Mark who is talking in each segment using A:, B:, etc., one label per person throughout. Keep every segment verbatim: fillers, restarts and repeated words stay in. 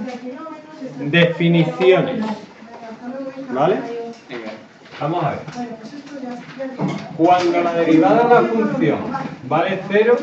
A: Definiciones. ¿Vale? Vamos a ver. Cuando la derivada de una función vale cero,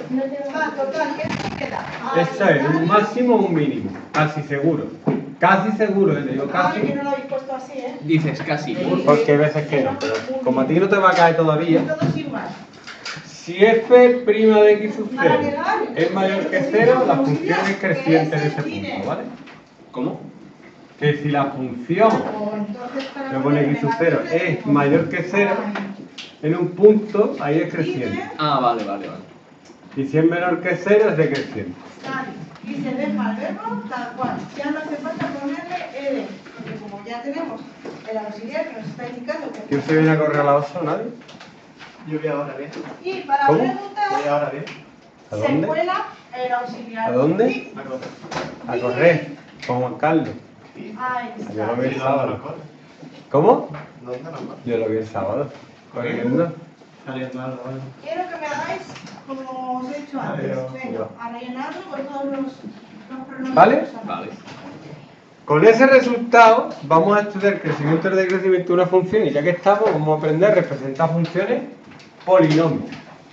A: eso es un máximo o un mínimo. Casi seguro. Casi seguro, te digo casi.
B: que no lo habéis puesto así, ¿eh?
C: Dices casi.
A: Porque hay veces que no, pero como a ti no te va a caer todavía.
B: Todos igual.
A: Si f' de x sub cero es mayor que cero, la función es creciente en ese punto, ¿vale?
C: ¿Cómo?
A: Que si la función me pone x sub cero es mayor que cero, en un punto ahí es creciente.
C: Ah, vale, vale, vale.
A: Y si es menor que cero es decreciente.
B: Y se deja el verbo tal cual. Ya no hace falta ponerle ed, porque como ya tenemos el auxiliar que nos está indicando que...
A: ¿Quién se viene a correr a la oso? ¿Nadie?
D: Yo voy ahora bien.
B: Y para
A: ¿Cómo?
B: preguntar,
D: Voy ahora bien.
A: ¿A
B: se
A: dónde?
B: cuela el auxiliar.
A: ¿A dónde?
B: Sí.
D: A correr.
A: A correr, con Juan Carlos.
B: Ahí
A: Yo lo
B: está.
A: vi el
D: ¿Y dónde
A: sábado.
D: nos corre?
A: ¿Cómo?
D: ¿Dónde nos corre?
A: Yo lo vi el sábado. Corriendo.
D: Saliendo algo, ¿vale?
B: Quiero que me hagáis, como os he dicho antes,
D: Adiós.
B: venga, a rellenarlo con todos los, los pronombres.
A: ¿Vale?
C: Vale.
A: Con ese resultado vamos a estudiar el crecimiento y el decrecimiento de una función y ya que estamos vamos a aprender a representar funciones polinomios.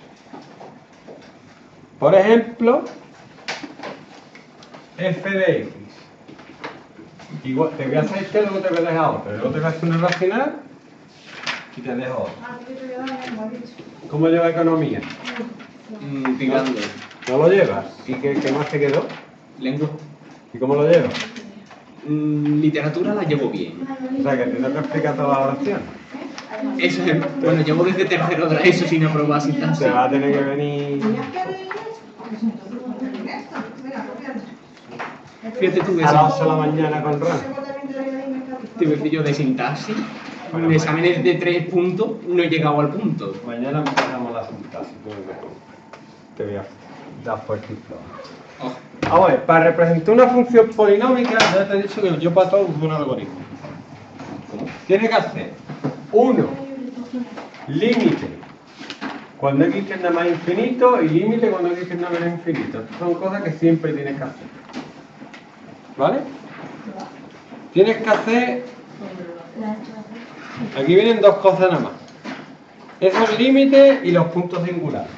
A: Por ejemplo, f de x. Igual, te voy a hacer este, luego te voy a dejar otro. Luego te voy a hacer una racional y te dejo otro.
B: Ah, que te voy a dar, como he dicho.
A: ¿Cómo lleva economía?
C: Mm, tirando.
A: ¿No lo llevas? ¿Y qué, qué más te quedó?
C: Lengua.
A: ¿Y cómo lo llevas?
C: Mm, literatura la llevo bien.
A: O sea, que te tengo que explicar todas las oraciones.
C: Eso es, bueno, llevo desde tercero de eso sin aprobar sintaxis.
A: Te va a tener que venir...
B: ¿Ya que habéis hecho? Pues entonces no tenéis esto. Venga, copiad.
C: Fíjate tú que
A: a las
C: eso.
A: ocho de la mañana con Ran.
C: Te voy a decir yo de sintaxis. En exámenes de tres puntos no he llegado al punto.
A: Mañana empezamos la sintaxis. Te voy a dar fuertito.
C: Oh,
A: Vamos a ver, para representar una función polinómica, ya te he dicho que yo para todo uso un algoritmo. Tiene que hacer uno, límite cuando x tiende a más infinito y límite cuando x tiende a menos infinito. Estas son cosas que siempre tienes que hacer. ¿Vale? Tienes que hacer... Aquí vienen dos cosas nada más. Esos límites y los puntos singulares.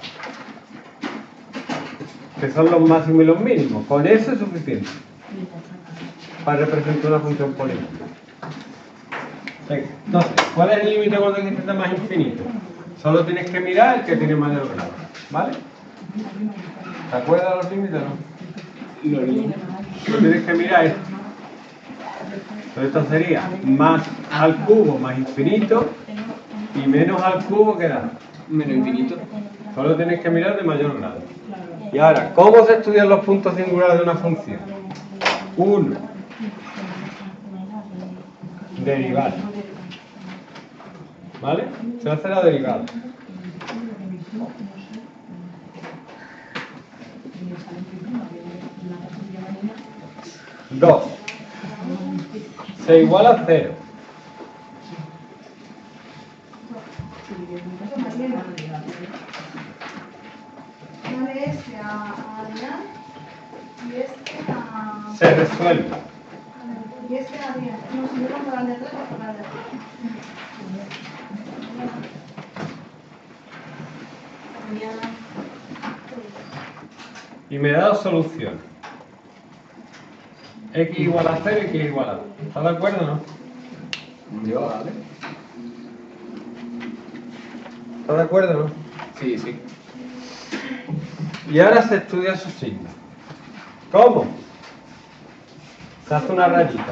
A: Que son los máximos y los mínimos. Con eso es suficiente para representar una función polinomial. Entonces, ¿cuál es el límite cuando x tiende a más infinito? Solo tienes que mirar el que tiene mayor grado. ¿Vale? ¿Te acuerdas de los límites o no?
C: lo lío.
A: Solo tienes que mirar esto. Entonces esto sería más al cubo más infinito y menos al cubo que da.
C: Menos infinito.
A: Solo tienes que mirar de mayor grado. Y ahora, ¿cómo se estudian los puntos singulares de una función? Uno. Derivada. ¿Vale? Se hace la derivada. Dos. Se iguala a cero.
B: Dale este a Adrián y este a...
A: Se resuelve.
B: Y este a Adrián. No, si yo pongo la de atrás, voy a poner la de atrás.
A: Y me da dos soluciones. X igual a cero y Y igual a dos. ¿Estás de acuerdo o no?
C: Yo, vale.
A: ¿Estás de acuerdo o no?
C: Sí, sí.
A: Y ahora se estudia su signo. ¿Cómo? Se hace una rayita.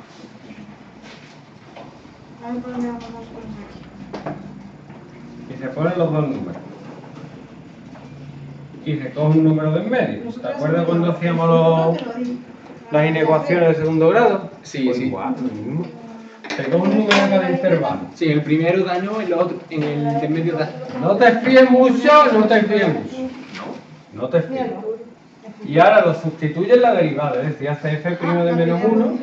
B: A ver, por dónde vamos a poner aquí.
A: Y se ponen los dos números. Y se coge un número de en medio. ¿Te acuerdas cuando hacíamos los, las inecuaciones de segundo grado?
C: Sí,
A: Pues
C: sí.
A: igual, lo mismo. Se coge un número de cada intervalo.
C: Sí, el primero daño, el otro, en el de medio da.
A: No te fíes mucho, no te fíes mucho. No te fíes. Y ahora lo sustituye en la derivada, es decir, hace f' de menos uno,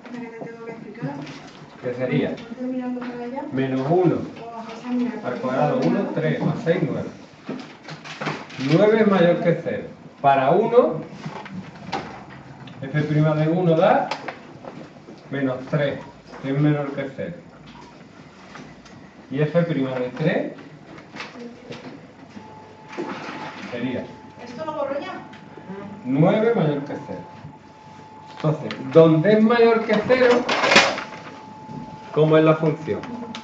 A: que sería menos uno al cuadrado uno, tres más seis, nueve. nueve es mayor que cero. Para uno, f' de uno da menos tres, que es menor que cero. Y f' de tres sería
B: ¿Esto lo borro ya?
A: nueve mayor que cero. Entonces, donde es mayor que cero, ¿cómo es la función?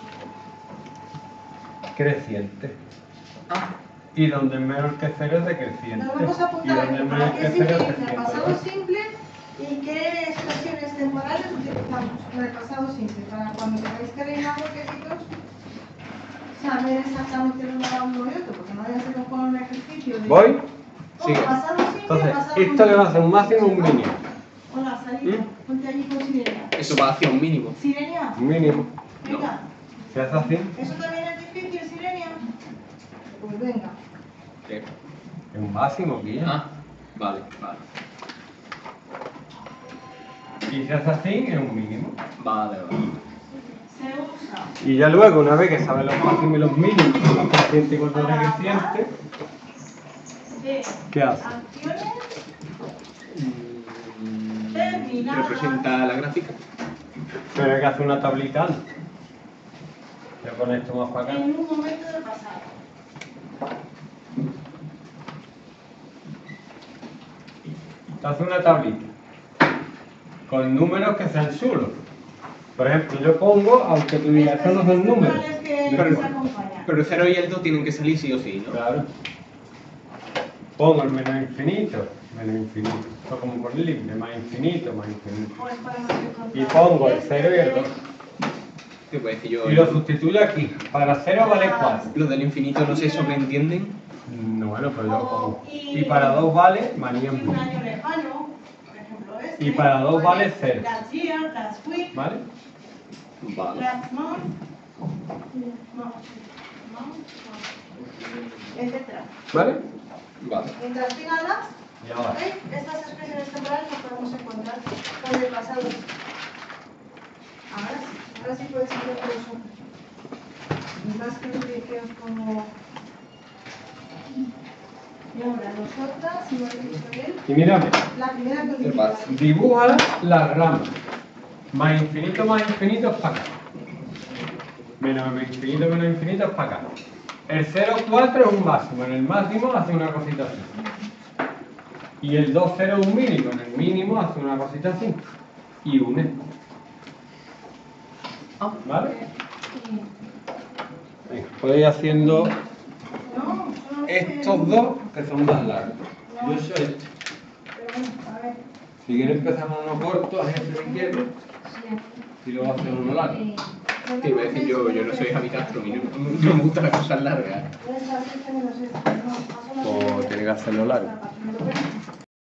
A: Creciente. Y donde es menor que cero es decreciente.
B: Nos vamos a
A: Y
B: apuntar
A: donde
B: aquí
A: es
B: para
A: menor
B: qué
A: que
B: se
A: cero es
B: utiliza el
A: creciente.
B: pasado
A: ¿vale?
B: simple y qué expresiones temporales utilizamos con el pasado simple para cuando tengáis que rellenar bloquecitos saber exactamente dónde va uno y otro, porque no vaya a ser que os ponga un ejercicio de
A: ¿Voy?
B: oh,
C: Sigue.
B: pasado simple,
A: Entonces,
B: pasado
A: esto le va a hacer un máximo o un mínimo.
B: Hola, Sarita,
C: ¿Mm?
B: ponte allí con Sirenia.
C: Eso va hacia un mínimo.
B: Sirenia,
A: Un mínimo.
B: venga.
A: ¿Se hace así?
B: ¿Eso también es difícil, Sirenia? Pues venga.
C: ¿Qué?
A: Es un máximo, guía.
C: Ah, vale, vale.
A: Y si hace así, es un mínimo.
C: Vale, vale.
B: Se usa
A: Y ya luego, una vez que sabes los máximos y los mínimos, los crecientes y los decrecientes,
B: de
A: ¿qué hace?
B: acciones
C: Mm,
B: Terminada.
C: Representa la gráfica.
A: Pero hay que hacer una tablita antes. Voy a poner esto más para acá.
B: en un momento del pasado.
A: Te hace una tablita con números que sean chulos. Por ejemplo, yo pongo, aunque tú digas, estos no son números.
B: Que
A: Yo
B: les
A: pongo-
B: acompañan.
C: Pero el cero y el dos tienen que salir sí o sí, ¿no?
A: Claro. Pongo el menos infinito, menos infinito. Esto es como por libre, más infinito, más infinito.
B: Pues podemos encontrar
A: Y pongo el
B: este
A: cero y el dos.
C: ¿Qué puede decir yo?
A: Y lo sustituyo aquí. Para cero vale cuatro.
C: Lo del infinito no sé sobreentienden.
A: No, bueno, pues yo lo pongo.
B: Y-
A: Y para dos vale manía
B: Y
A: en
B: un
A: blanco.
B: año lejano, por ejemplo este.
A: Y para dos vale cero.
B: Last year, last week,
A: ¿Vale?
C: Vale.
B: last month, month, month, etcétera.
A: ¿Vale?
C: Vale.
B: Mientras tenga las,
A: Y ahora.
B: ¿veis? Estas expresiones temporales las podemos encontrar con el pasado. Ahora sí, ahora sí puedes ir por eso. Y más que os que os pongo. Y ahora, nosotras, si no lo he dicho él,
A: Y mírame.
B: la primera
C: ¿Qué
B: condición.
C: pasa?
A: Dibuja la rama. Más infinito, más infinito es para acá. Menos infinito, menos infinito es para acá. El cero, cuatro es un máximo. En el máximo hace una cosita así. Y el dos, cero es un mínimo. En el mínimo hace una cosita así. Y une. ¿Vale? Venga, podéis ir haciendo
B: No, son
A: estos dos que son más largos. Yo soy este.
B: Pero bueno, a ver.
A: Si quieres empezamos uno corto, a gente que quiere. Y luego hacemos uno largo.
C: Te iba a decir yo, yo no soy Javi Castro, a mí no, no me gustan las cosas largas.
A: O tiene que hacerlo largo.